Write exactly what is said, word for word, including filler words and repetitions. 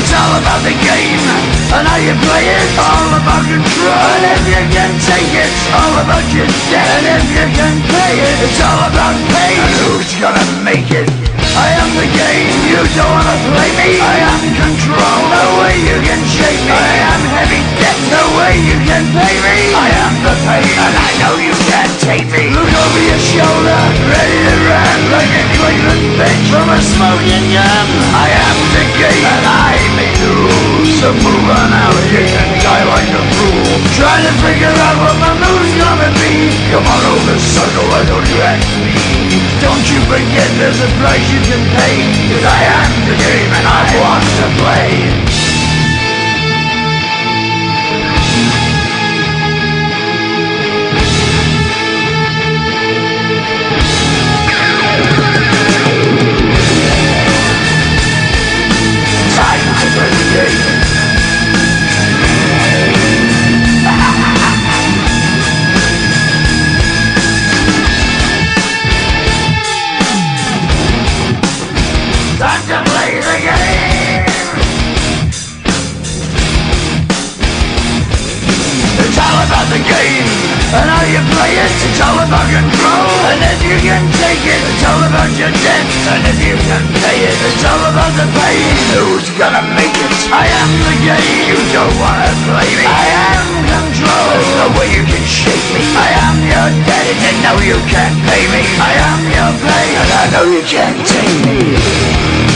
It's all about the game and how you play it. All about control, and if you can take it, it's all about your debt. And if you can pay it, it's all about pain. And who's gonna make it? I am the game, you don't wanna play me. I am control, no way you can shake me. I am heavy debt, no way you can pay me. I am the pain, and I know you can't take me. Look over your shoulder, ready to run like a Cleveland bitch from a smoking gun. I am the game, and I may lose. So move on out, you can die like a fool, trying to figure out what my move's gonna be. Come on over, sucker, why don't you ask me? Don't you forget there's a price you can pay, 'cause I am the game and I want to play. Time to play the game. Time to play the game. It's all about the game and how you play it. It's all about control, and if you can take it, it's all about your debt. And if you can pay it, it's all about the pain. Who's gonna make it? I am the game, you don't wanna play me. I am control, there's no way you can shake me. I am your debt, and no you can't pay me. I am your pain, and I know you can't take me.